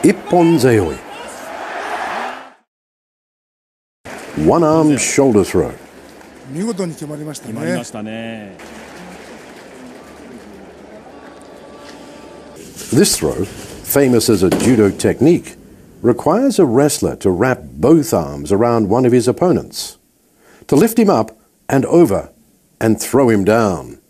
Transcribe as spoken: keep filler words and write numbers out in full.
Ipponzeoi. One-arm shoulder throw. 見事に決まりましたね。 決まりましたね。 This throw, famous as a judo technique, requires a wrestler to wrap both arms around one of his opponents, to lift him up and over and throw him down.